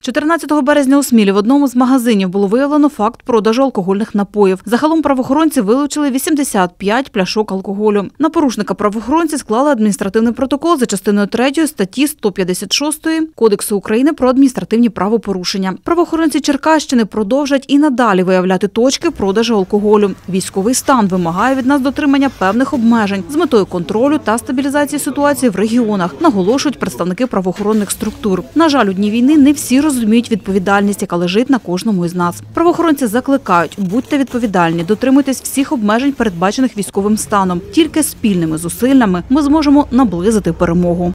14 березня у Смілі в одному з магазинів було виявлено факт продажу алкогольних напоїв. Загалом правоохоронці вилучили 85 пляшок алкоголю. На порушника правоохоронці склали адміністративний протокол за частиною 3 статті 156 Кодексу України про адміністративні правопорушення. Правоохоронці Черкащини продовжать і надалі виявляти точки продажу алкоголю. Військовий стан вимагає від нас дотримання певних обмежень з метою контролю та стабілізації ситуації в регіонах, наголошують представники правоохоронних структур. На жаль, у дні війни не всі розуміють відповідальність, яка лежить на кожному із нас. Правоохоронці закликають: будьте відповідальні, дотримуйтесь всіх обмежень, передбачених військовим станом. Тільки спільними зусиллями ми зможемо наблизити перемогу.